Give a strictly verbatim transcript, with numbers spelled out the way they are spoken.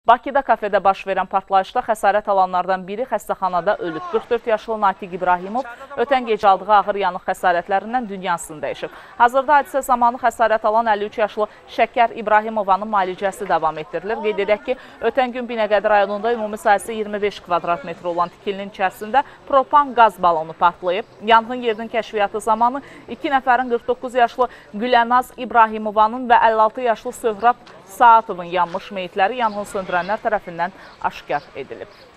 Bakıda kafedə baş verən partlayışda xəsarət alanlardan biri xəstəxanada ölüb. qırx dörd yaşlı Natiq İbrahimov ötən gecə aldığı ağır yanıq xəsarətlərindən dünyasını dəyişib. Hazırda hadisə zamanı xəsarət alan əlli üç yaşlı Şəkər İbrahimovanın müalicəsi davam etdirilir. Qeyd edək ki, ötən gün Binəqədi rayonunda ümumi sayısı iyirmi beş kvadrat metr olan tikilinin içərisində propan qaz balonu partlayıb. Yanğın yerinin kəşfiyyatı zamanı iki nəfərin qırx doqquz yaşlı Gülənaz İbrahimovanın və əlli altı yaşlı Söhrab Saatovun yanmış meyitləri yanğın söndürənlər tərəfindən aşkar edilib.